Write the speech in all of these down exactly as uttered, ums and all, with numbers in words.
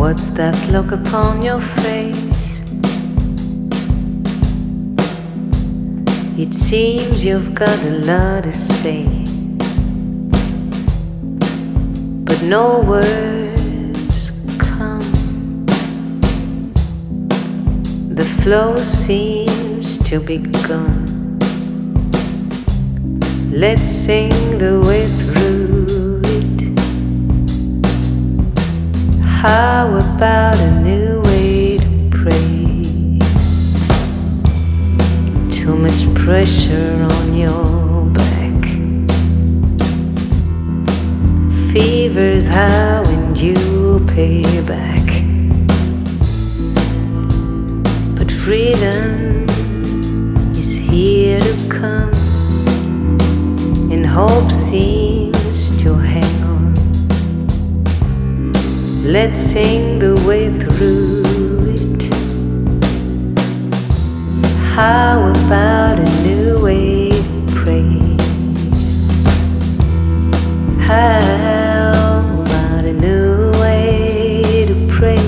What's that look upon your face? It seems you've got a lot to say, but no words come. The flow seems to be gone. Let's sing the way through it. How about a new way to pray? Too much pressure on your back. Fever's how and you pay back. But freedom is here to come, and hope seems to hang on. Let's sing the way through it. How about a new way to pray? How about a new way to pray?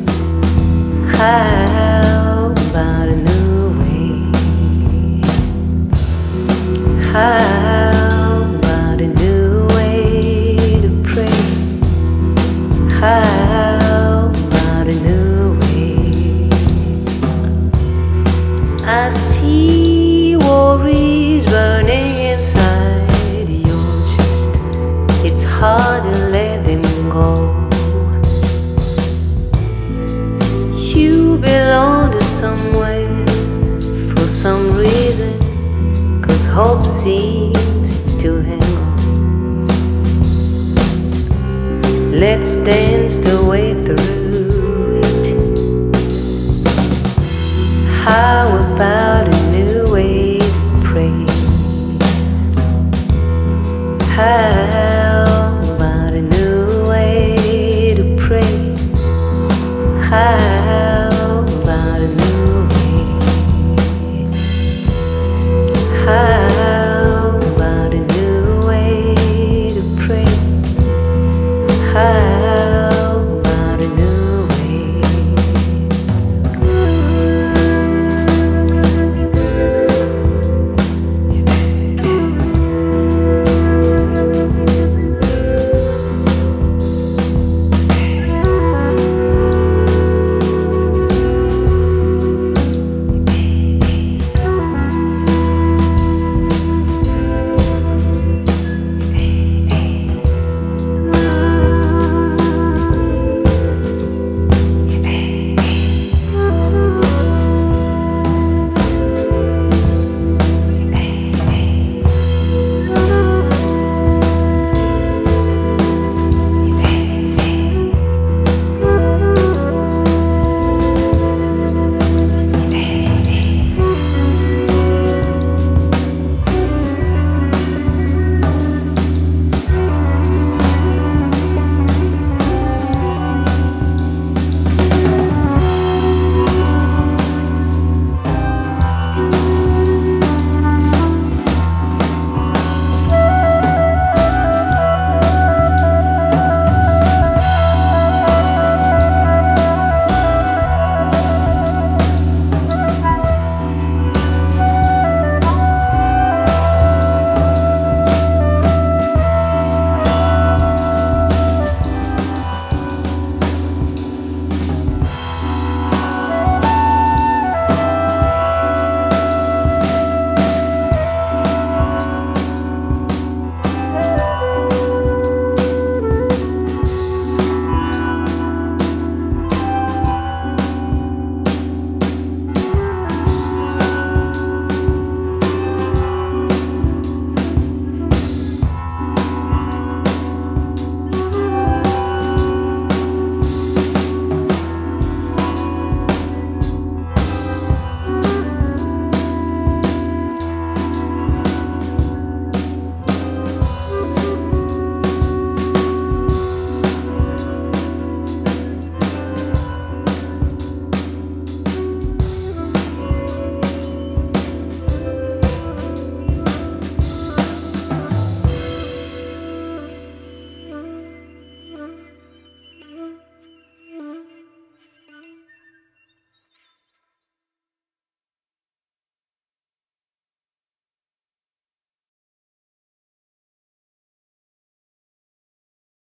How about a new way? How about a new way to pray? How about a new way? I see worries burning inside your chest. It's hard to let them go. You belong to somewhere for some reason, 'cause hope seems to hang on. Let's dance the way through it. How about a new way to pray? How about a new way to pray? How